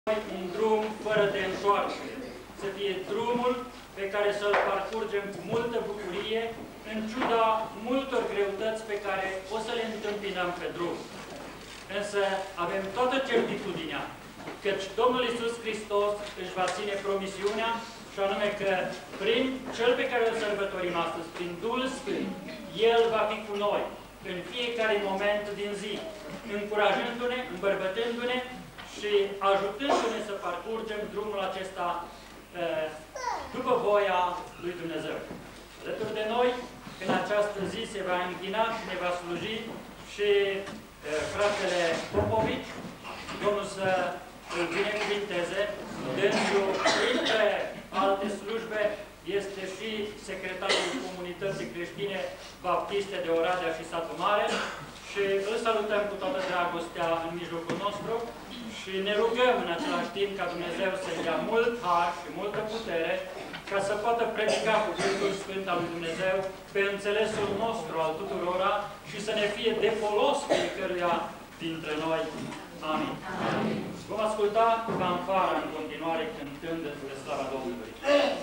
un drum fără de întoarcere, să fie drumul pe care să-l parcurgem cu multă bucurie, în ciuda multor greutăți pe care o să le întâmpinăm pe drum. Însă avem toată certitudinea, căci Domnul Iisus Hristos își va ține promisiunea, și anume că prin Cel pe care îl sărbătorim astăzi, prin Duhul Sfânt, El va fi cu noi în fiecare moment din zi, încurajându-ne, îmbărbătându-ne și ajutându-ne să parcurgem drumul acesta după voia lui Dumnezeu. Alături de noi, în această zi se va închina și ne va sluji și fratele Popovici, Domnul să îl binecuvinteze, dânsul, printre alte slujbe, este și secretarul Comunității Creștine Baptiste de Oradea și Satu Mare și îl salutăm cu toată dragostea în mijlocul nostru și ne rugăm în același timp ca Dumnezeu să-i dea mult har și multă putere ca să poată predica cuvântul Sfânt al lui Dumnezeu pe înțelesul nostru al tuturora și să ne fie de folos fiecăruia dintre noi. Amin. Amin. Vom asculta fanfara în continuare cântând despre slava Domnului.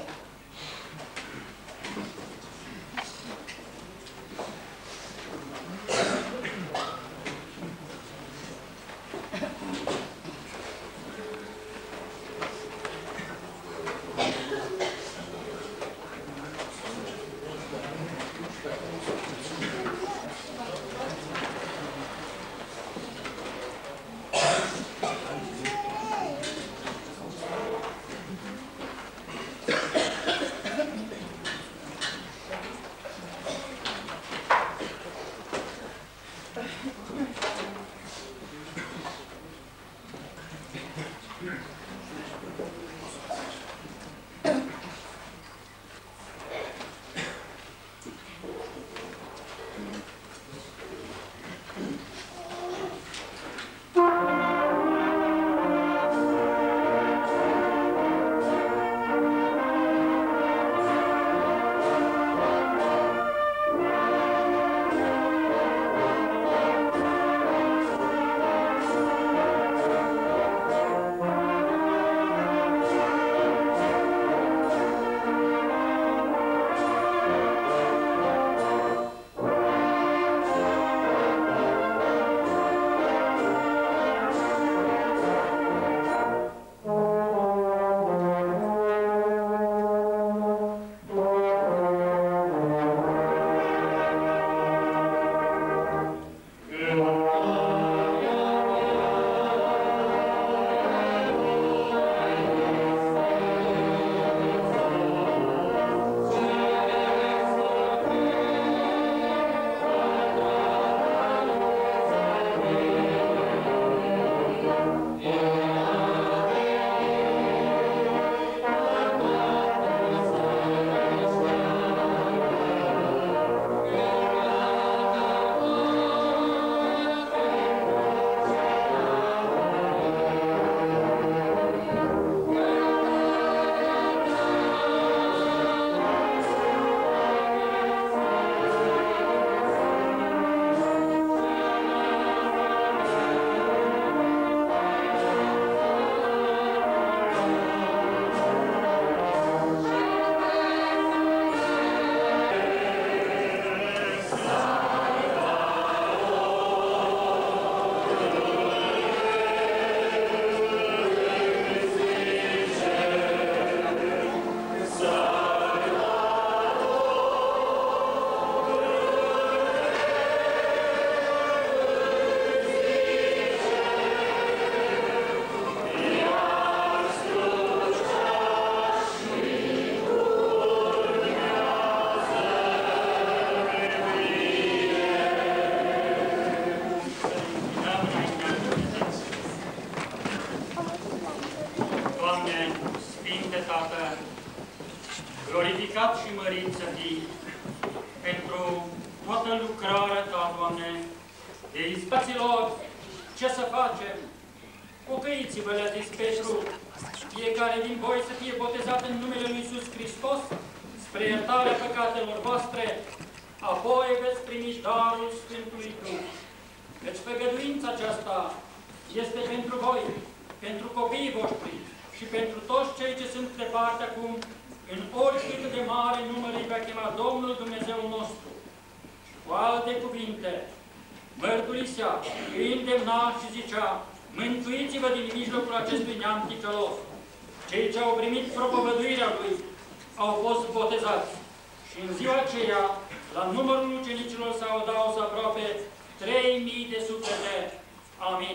Glorificat și mărit să fii pentru toată lucrarea Ta, Doamne, de izbăților, ce să facem? Pocăiți-vă, le-a zis Petru, fiecare din voi să fie botezat în numele Lui Iisus Hristos, spre iertarea păcatelor voastre, apoi veți primi darul Sfântului Duh. Deci făgăduința aceasta este pentru voi, pentru copiii voștri și pentru toți cei ce sunt departe acum, în oricât de mare număr îi va chema Domnul Dumnezeu nostru. Cu alte cuvinte, mărturisea, îi îndemna și zicea: mântuiți-vă din mijlocul acestui neam ticălos. Cei ce au primit propovăduirea lui au fost botezați. Și în ziua aceea, la numărul ucenicilor s-au adaus aproape 3.000 de suflete. Amin.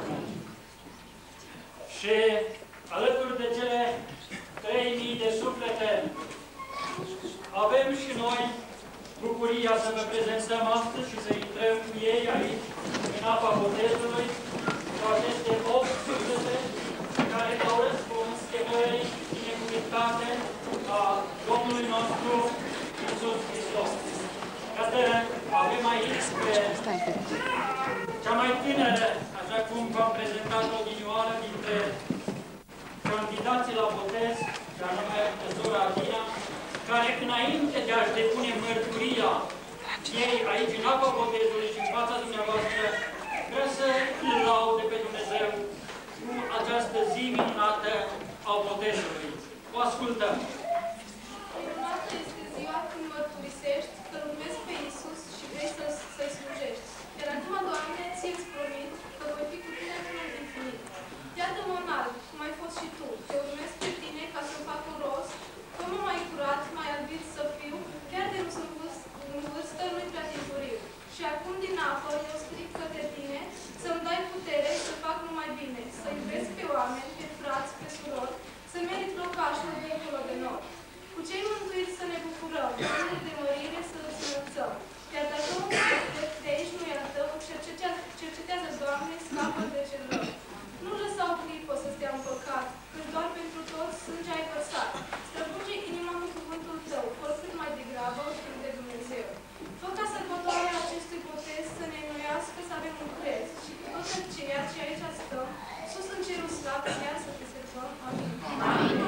Și alături de cele 3.000 de suflete, avem și noi bucuria să vă prezentăm astăzi și să intrăm cu ei aici, în apa botezului, cu aceste 8 suflete care au răspuns chemării binecuvântate a Domnului nostru Iisus Hristos. Iată, avem aici pe cea mai tânără, așa cum v-am prezentat-o odinioară, dintre candidații la botez, și anume sora Adina, care înainte de a-și depune mărturia ei aici în apa botezului și în fața dumneavoastră, vrea să îl laude pe Dumnezeu cu această zi minunată a botezului. O ascultăm! Minunată este ziua când mărturisești că urmezi pe Iisus și vrei să-i slujești. Iar acum, Doamne, ți-ți promit că voi fi cu tine până în infinit. Iată-mă înalt, cum ai fost și tu. Te urmez pe tine ca să-mi fac un rost, fă-mă mai curat, mai albit să fiu, chiar de nu sunt în vârstă, nu-i prea timpuriu. Și acum din apă eu strig către tine, să-mi dai putere să fac numai bine, să iubesc pe oameni, pe frați, pe surori, să merit locașul dincolo de nori. Cu cei mântuiți să ne bucurăm, cu de mărire să îți înălțăm. Iar dacă un de aici nu e al tău, cercetează, Doamne, scapă de cel rău. Nu lăsa o clipă să stea în păcat, când doar pentru toți sânge ai vărsat. Străbuge inima cu cuvântul tău, oricât mai degrabă de Dumnezeu. Fă ca sărbătoarea acestui botez să ne înnoiască, să avem un crez și cu toți aceia ce aici stăm, sus în cerul slat, iar să te servăm. Amin. Amin.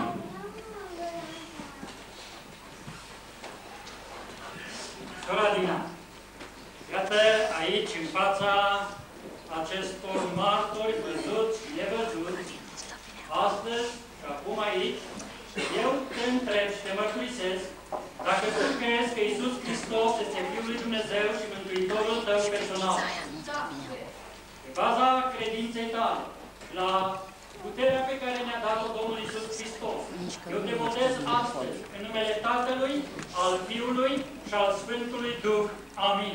Sora Adina, iată aici, în fața acestor martori văzuți și nevăzuți, astăzi și acum aici, eu te întreb și te mărturisesc dacă tu crezi că Iisus Hristos este Fiul lui Dumnezeu și Mântuitorul tău personal. Pe baza credinței tale, la puterea pe care ne-a dat-o Domnul Iisus Hristos, eu te botez astăzi în numele Tatălui, al Fiului și al Sfântului Duh. Amin.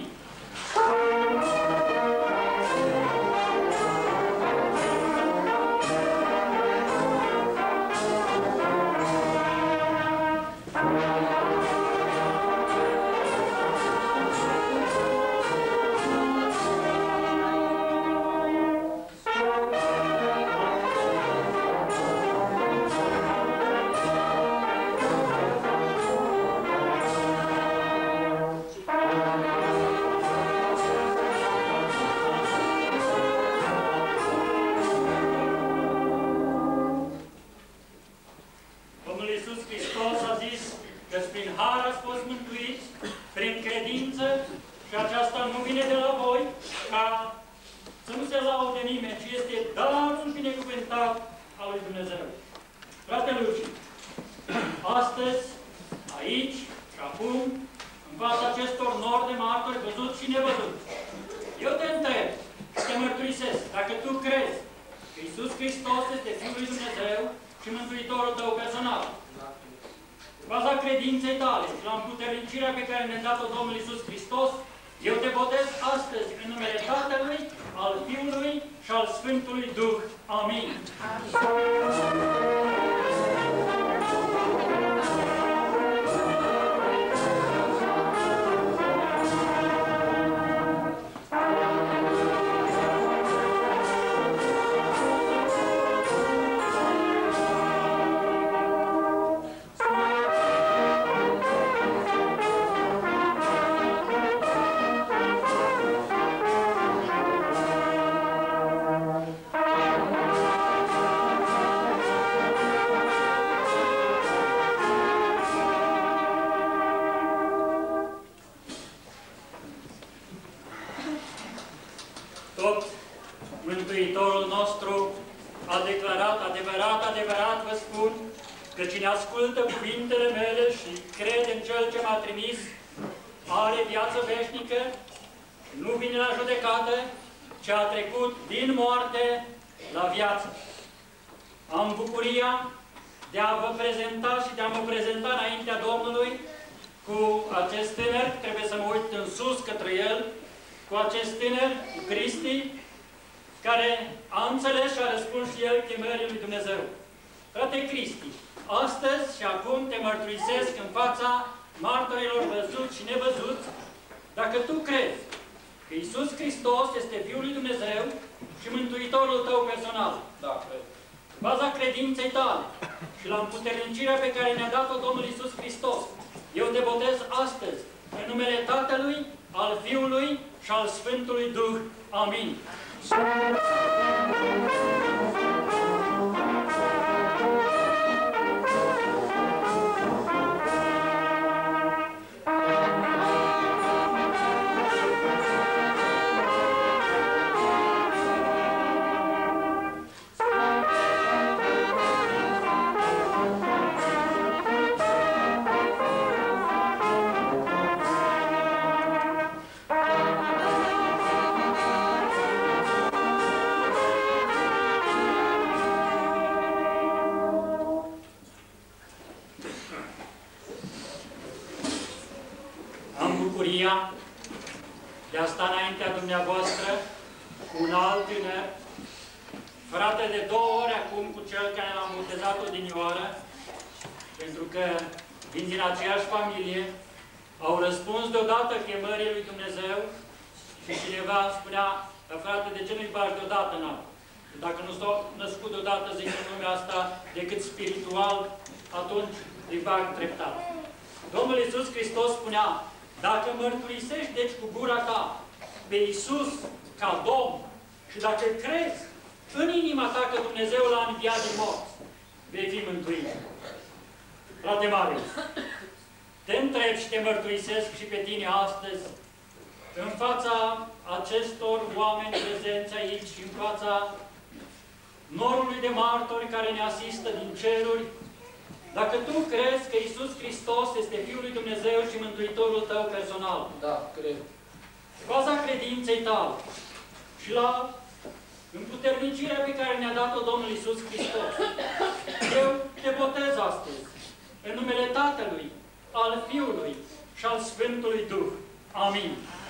adevărat vă spun că cine ascultă cuvintele mele și crede în Cel ce m-a trimis, are viață veșnică, nu vine la judecată, ci a trecut din moarte la viață. Am bucuria de a vă prezenta și de a mă prezenta înaintea Domnului cu acest tânăr, trebuie să mă uit în sus către el, cu acest tânăr, cu Cristi, care a înțeles și a răspuns și el chemării lui Dumnezeu. Frate Cristi, astăzi și acum te mărturisesc în fața martorilor văzuți și nevăzuți, dacă tu crezi că Iisus Hristos este Fiul lui Dumnezeu și Mântuitorul tău personal. Da, cred. Baza credinței tale și la împuternicirea pe care ne-a dat-o Domnul Iisus Hristos, eu te botez astăzi în numele Tatălui, al Fiului și al Sfântului Duh. Amin. De a sta înaintea dumneavoastră cu un alt tânăr, frate de 2 ori acum cu cel care l-am botezat odinioară, pentru că vin din aceeași familie, au răspuns deodată chemării lui Dumnezeu și cineva spunea, frate, de ce nu-i bagi deodată în apă? Dacă nu s-au născut deodată, zic, în lumea asta, decât spiritual, atunci îi bag treptat. Domnul Iisus Hristos spunea, dacă mărturisești, deci, cu gura ta pe Iisus ca Domn și dacă crezi în inima ta că Dumnezeu l-a înviat din morți, vei fi mântuit. Frate Marius, te întreb și te mărturisesc și pe tine astăzi, în fața acestor oameni prezenți aici și în fața norului de martori care ne asistă din ceruri, dacă tu crezi că Iisus Hristos este Fiul lui Dumnezeu și Mântuitorul tău personal. Da, cred. Baza credinței tale și la împuternicirea pe care ne-a dat-o Domnul Iisus Hristos, eu te botez astăzi în numele Tatălui, al Fiului și al Sfântului Duh. Amin.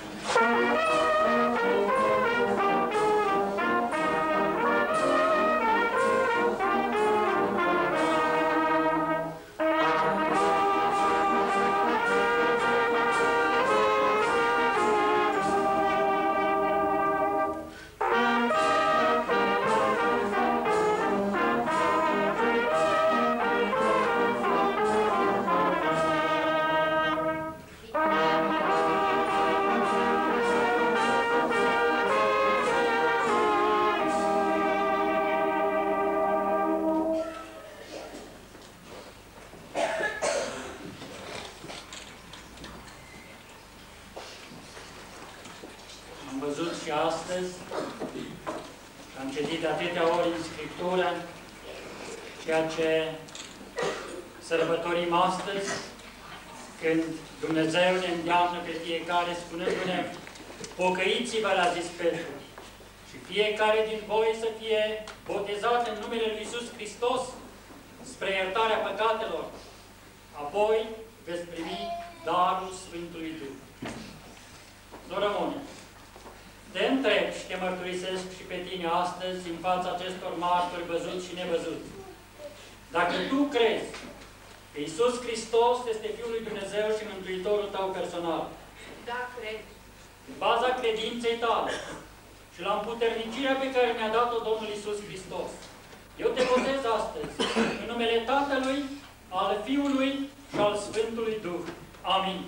Am citit de atâtea ori în Scriptură ceea ce sărbătorim astăzi, când Dumnezeu ne îndeamnă pe fiecare spunându-ne, pocăiți-vă, l-a zis Petru, și fiecare din voi să fie botezat în numele Lui Iisus Hristos spre iertarea păcatelor. Apoi veți primi darul Sfântului Duh. Sorămâne, te întreb și te mărturisesc și pe tine astăzi în fața acestor martori văzuți și nevăzuți. Dacă tu crezi că Iisus Hristos este Fiul lui Dumnezeu și Mântuitorul tău personal, da, cred. În baza credinței tale și la împuternicirea pe care mi-a dat-o Domnul Iisus Hristos, eu te botez astăzi în numele Tatălui, al Fiului și al Sfântului Duh. Amin.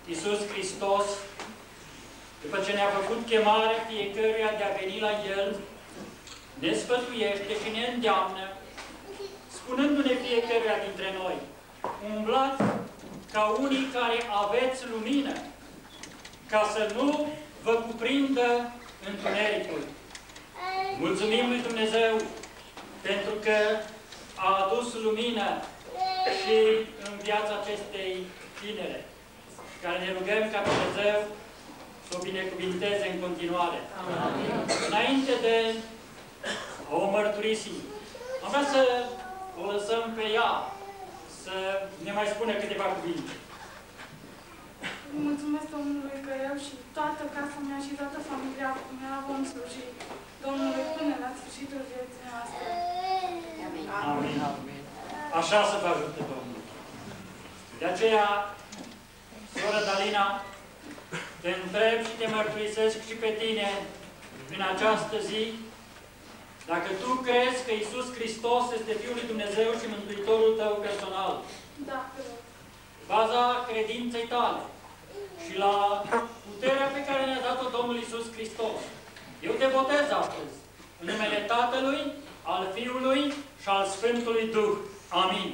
Iisus Hristos, după ce ne-a făcut chemare fiecăruia de a veni la El, ne sfătuiește și ne îndeamnă, spunându-ne fiecăruia dintre noi, umblați ca unii care aveți lumină, ca să nu vă cuprindă întunericul. Mulțumim lui Dumnezeu pentru că a adus lumină și în viața acestei tinere, care ne rugăm ca Dumnezeu să o binecuvinteze în continuare. Amin. Înainte de a o mărturisi, am vrea să o lăsăm pe ea să ne mai spună câteva cuvinte. Mulțumesc Domnului că eu și toată casa mea și toată familia mea vom sluji Domnului până la sfârșitul vieții noastre. Amin. Amin. Așa să vă ajute Domnul. De aceea, soră Dalina, te întreb și te mărturisesc și pe tine în această zi, dacă tu crezi că Iisus Hristos este Fiul lui Dumnezeu și Mântuitorul tău personal. Da, cred. Baza credinței tale și la puterea pe care ne-a dat-o Domnul Iisus Hristos. Eu te botez astăzi în numele Tatălui, al Fiului și al Sfântului Duh. Amin.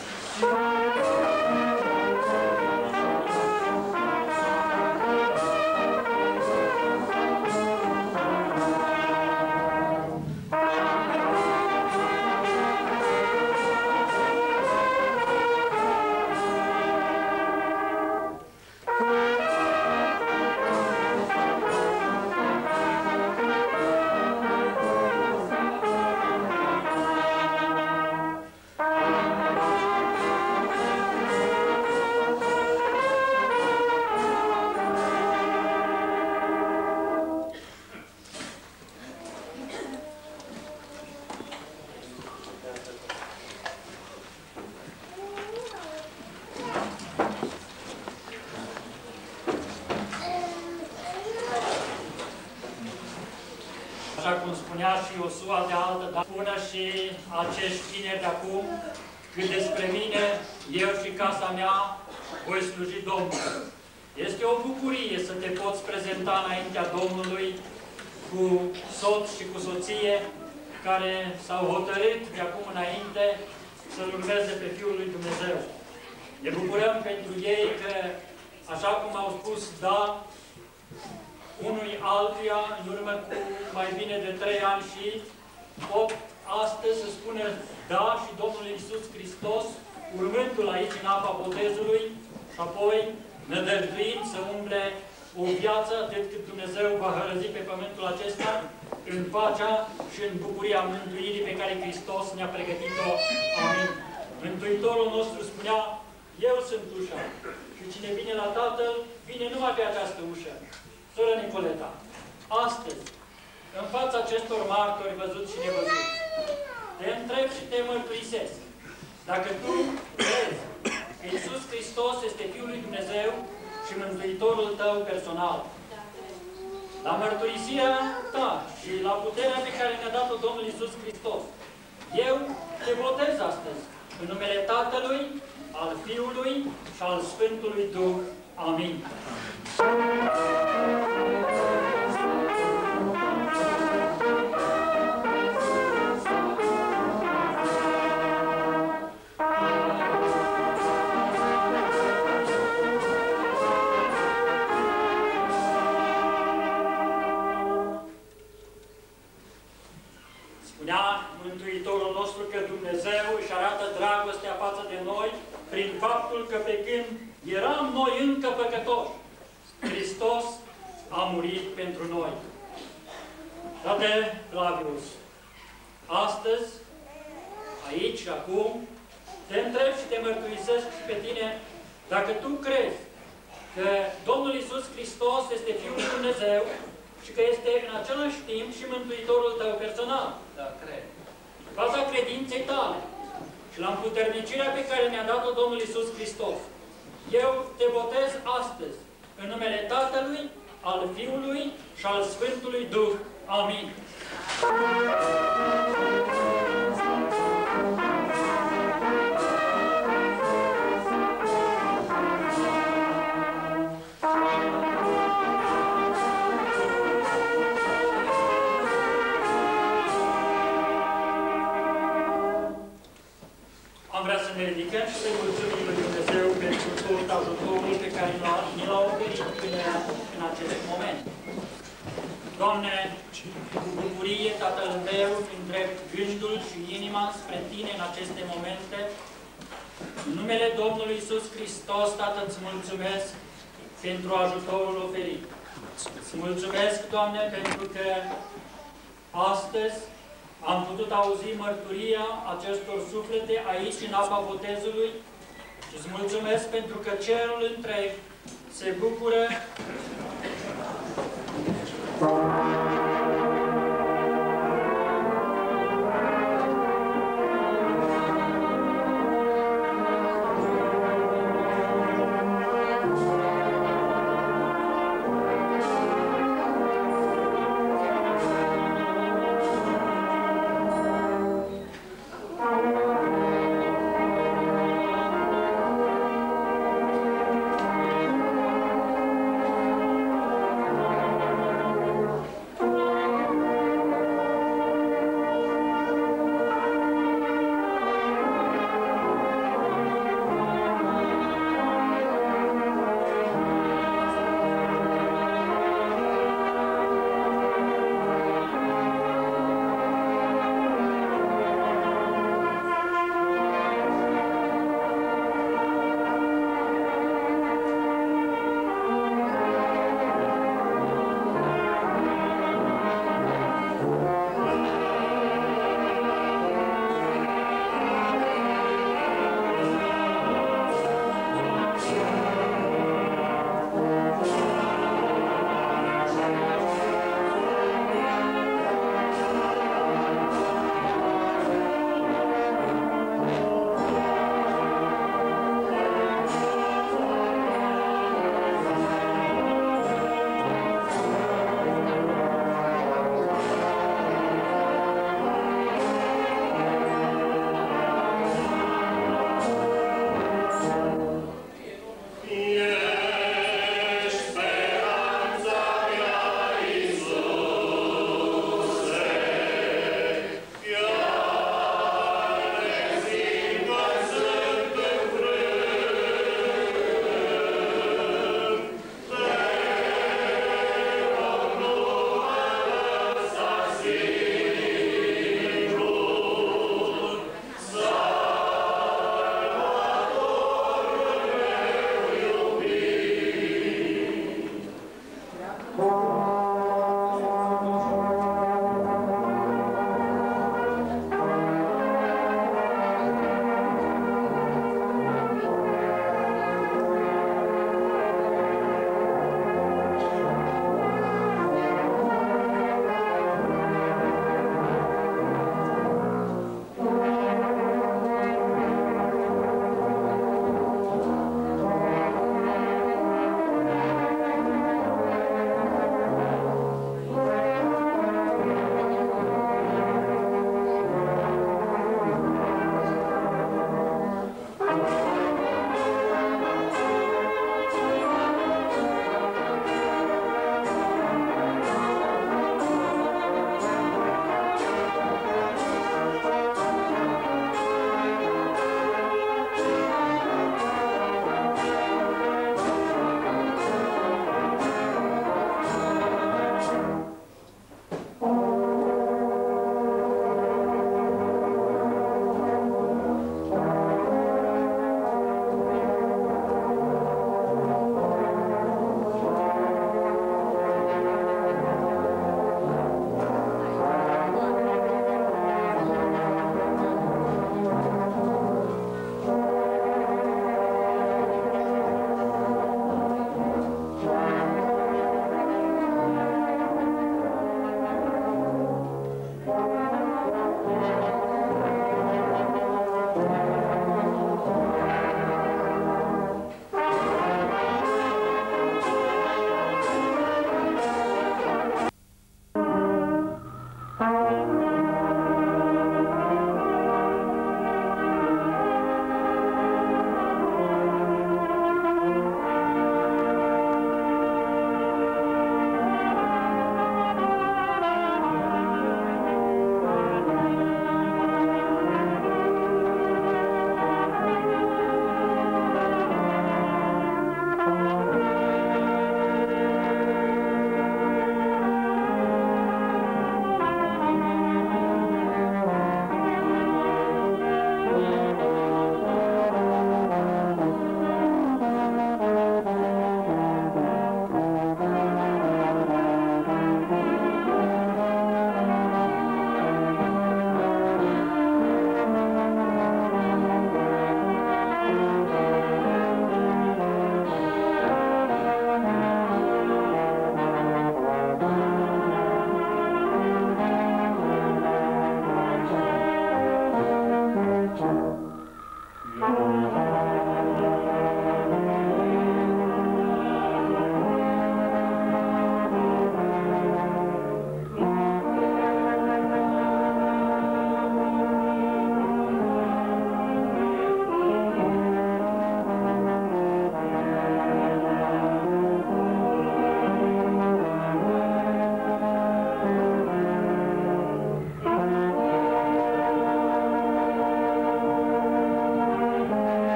Așa cum spunea și Iosua de altă, dar spună și acești tineri de acum, că despre mine, eu și casa mea, voi sluji Domnului. Este o bucurie să te poți prezenta înaintea Domnului cu soț și cu soție care s-au hotărât de acum înainte să-L urmeze pe Fiul lui Dumnezeu. Ne bucurăm pentru ei că, așa cum au spus da unui altuia, în urmă cu mai bine de 3 ani și pot astăzi să spună da și Domnul Iisus Hristos, urmându-L aici în apa botezului și apoi nădăjduind să umble o viață atât cât Dumnezeu va hărăzi pe pământul acesta în pacea și în bucuria mântuirii pe care Hristos ne-a pregătit-o. Amin. Mântuitorul nostru spunea, eu sunt ușa și cine vine la Tatăl, vine numai pe această ușă. Soră Nicoleta, astăzi, în fața acestor martori văzuți și nevăzuți, te întreb și te mărturisesc. Dacă tu crezi că Iisus Hristos este Fiul lui Dumnezeu și Mântuitorul tău personal, la mărturisirea ta și la puterea pe care ne-a dat-o Domnul Iisus Hristos, eu te botez astăzi în numele Tatălui, al Fiului și al Sfântului Duh. Amin. Spunea Mântuitorul nostru că Dumnezeu își arată dragostea față de noi prin faptul că pe când eram noi încă păcătoși, Hristos a murit pentru noi. Frate Flavius, astăzi, aici și acum, te întreb și te mărturisesc și pe tine dacă tu crezi că Domnul Iisus Hristos este Fiul lui Dumnezeu și că este în același timp și Mântuitorul tău personal. Da, cred. Baza credinței tale și la împuternicirea pe care ne-a dat-o Domnul Iisus Hristos. Eu te botez astăzi în numele Tatălui, al Fiului și al Sfântului Duh. Amin. ridicăm și să-i mulțumim lui Dumnezeu pentru tot ajutorul pe care ni l-a oferit până în acest moment. Doamne, cu bucurie, Tatăl meu, îndrept gândul și inima spre Tine în aceste momente. În numele Domnului Iisus Hristos, Tată, îți mulțumesc pentru ajutorul oferit. Îți mulțumesc, Doamne, pentru că astăzi am putut auzi mărturia acestor suflete aici, în apa botezului, și îți mulțumesc pentru că cerul întreg se bucură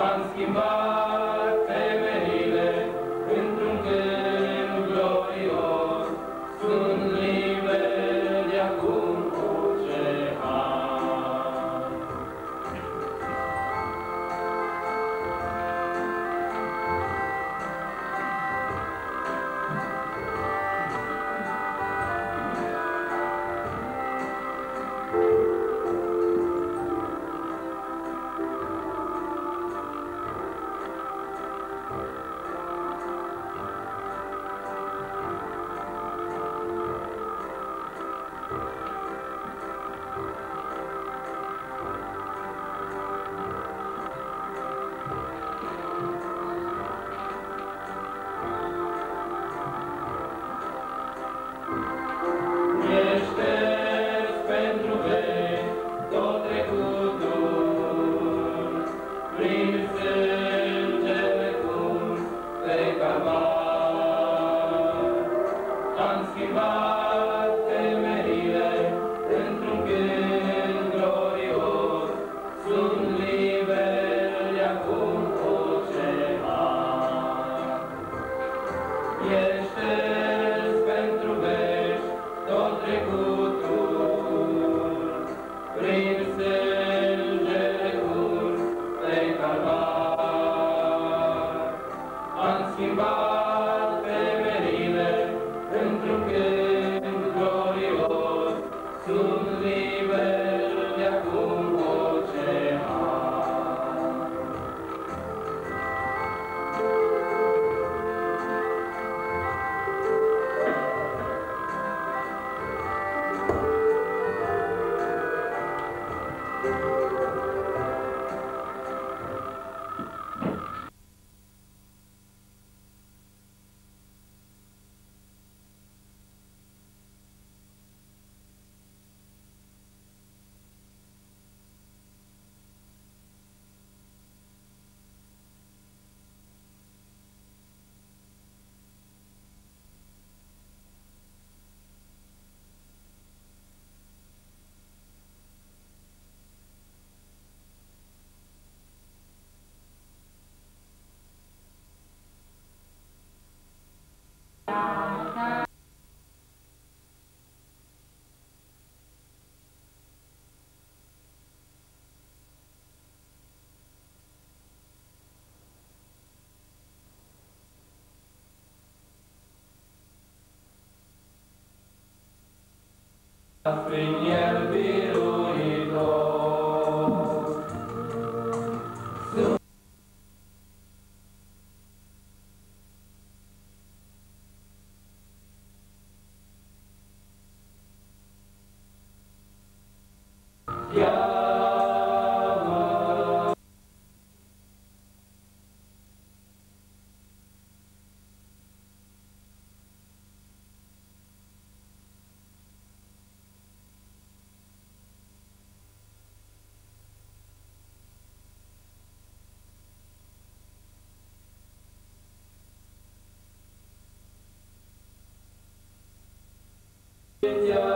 am schimbat temerile într-un cânt glorios. Sunt liber de acum orice har. Ești pentru veci tot trecutul, prin sângele curg pe Calvar. Am schimbat temerile într-un cânt glorios, sunt liber de acum orice har. Ești pentru veci tot trecutul, prin sângele curg pe Calvar. Am schimbat temerile într-un cânt glorios, sunt liber de acum orice har. Prin el biruitor, ia-mă. Ia